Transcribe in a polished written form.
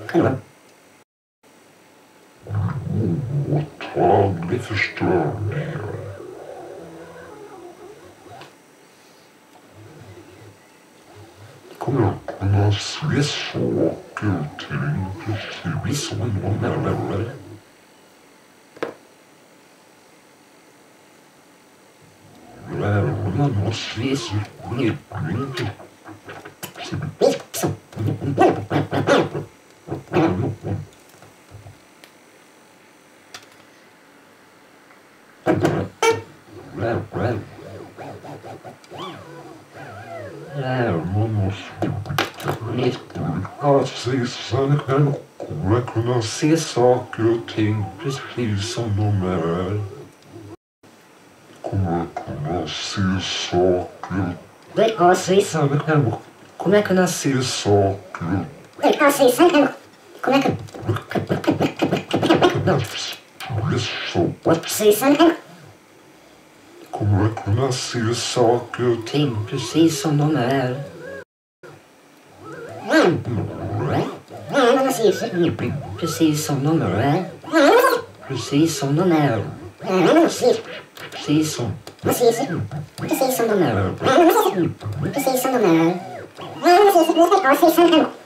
kommer. Påtaglig förstörning. Kommer att kunna se saker och ting precis som de är. Lärarna måste se sitt ledning. Lärarna måste sen kommer kunna se saker och ting precis som de är. Kommer kunna se saker. Precis kommer kunna se saker. Precis kommer kunna se saker och ting precis som de är. Precis som de är. Precis som de är. Precis som de är. Precis som de är. Precis som de är.